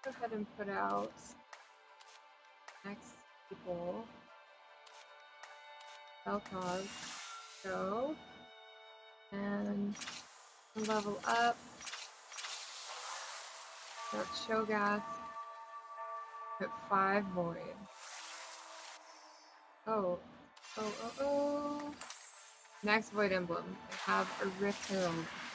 go ahead and put out next people. Vel'Koz, go. And level up. Got Shogath. Put 5 void. Oh. Oh. Next void emblem. I have a Rift Herald.